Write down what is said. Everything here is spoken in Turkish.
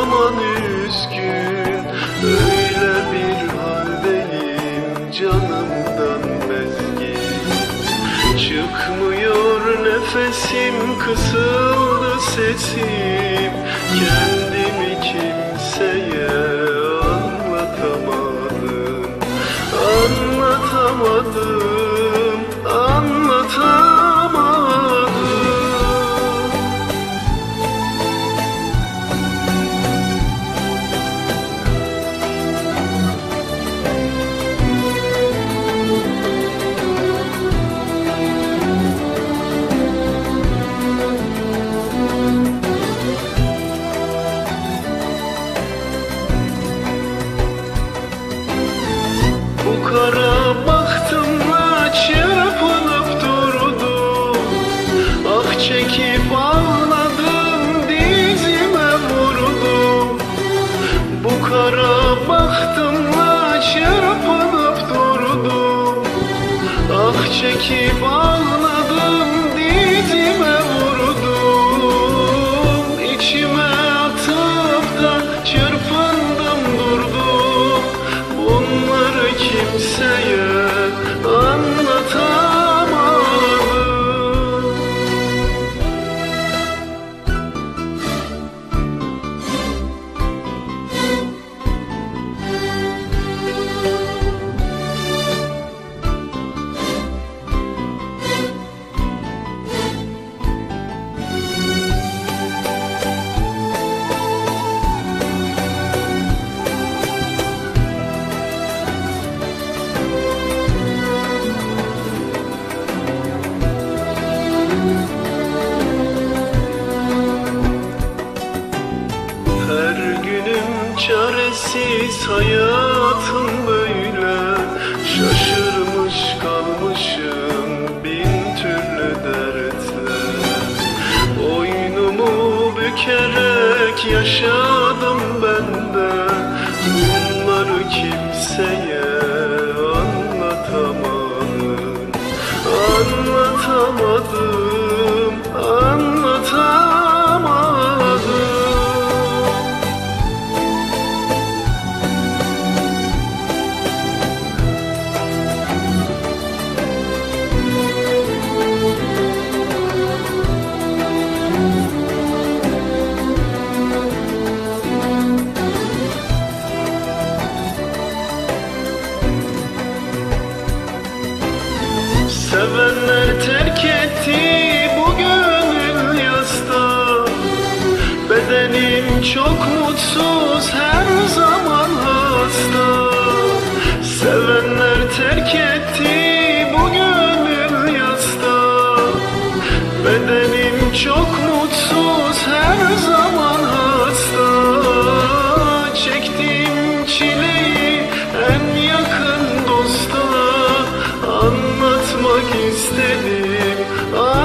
zaman üzgün, öyle bir haldeyim canımdan bezgin. Çıkmıyor nefesim, kısıldı sesim, kendimi kimseye anlatamadım, anlatamadım, anlatamadım. Bu kara bahtımla çırpınıp durdum, ah çekip ağladım, dizime vurdum. Bu kara bahtımla çırpınıp durdum, ah çekip ağladım, dizime vurdum. İçime atıp da çırpındım durdum, bunları kimseye anlatamadım. Her günüm çaresiz, hayatım böyle. Şaşırmış kalmışım bin türlü dertle. Boynumu bükerek yaşadım ben de, bunları kimseye anlatamadım, anlatamadım, anlatamadım. Sevenler terk etti bu gönül yasta, bedenim çok mutsuz, her zaman hasta. Sevenler terk etti bu gönül yasta, bedenim çok mutsuz, her zaman hasta. Çektiğim çileyi en yakın dosta anlatmak istedim.